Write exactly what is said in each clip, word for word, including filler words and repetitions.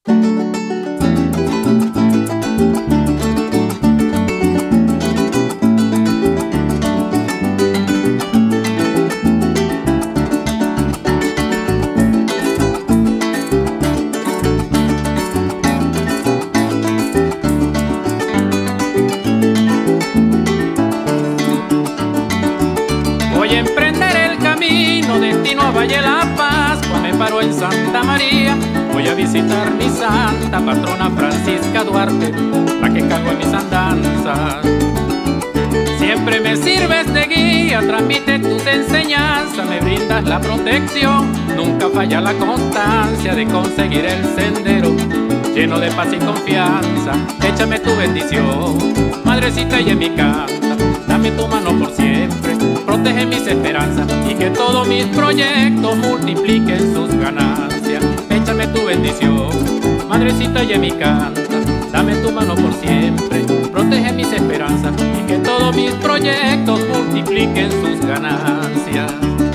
Voy a emprender el camino, destino a Valle La Pascua, me paro en Santa María. Voy a visitar mi santa patrona Francisca Duarte, la que cargo en mis andanzas. Siempre me sirves de guía, transmites tus enseñanzas, me brindas la protección. Nunca falla la constancia de conseguir el sendero, lleno de paz y confianza. Échame tu bendición, madrecita, y en mi canta, dame tu mano por siempre. Protege mis esperanzas y que todos mis proyectos multipliquen sus ganancias. Échame tu bendición, madrecita, y en mi canta, dame tu mano por siempre. Protege mis esperanzas y que todos mis proyectos multipliquen sus ganancias.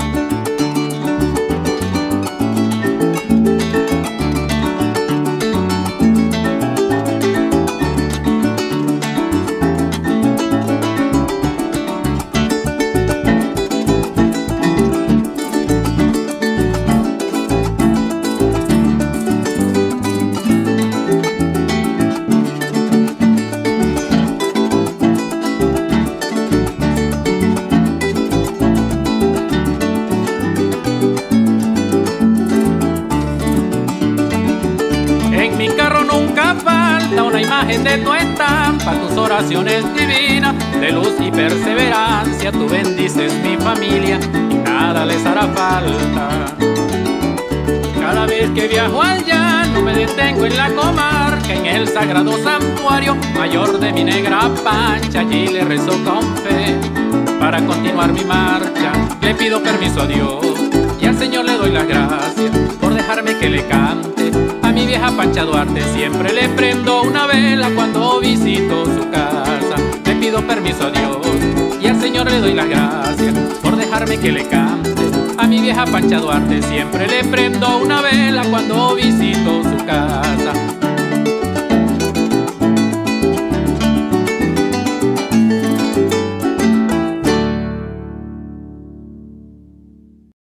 En mi carro nunca falta una imagen de tu estampa, tus oraciones divinas de luz y perseverancia. Tú bendices mi familia y nada les hará falta. Cada vez que viajo al llano me detengo en la comarca, en el sagrado santuario mayor de mi negra Pancha. Allí le rezo con fe para continuar mi marcha. Le pido permiso a Dios y al Señor le doy las gracias por dejarme que le cante a mi vieja Pancha Duarte. Siempre le prendo una vela cuando visito su casa. Le pido permiso a Dios y al Señor le doy las gracias por dejarme que le cante a mi vieja Pancha Duarte. Siempre le prendo una vela cuando visito su casa.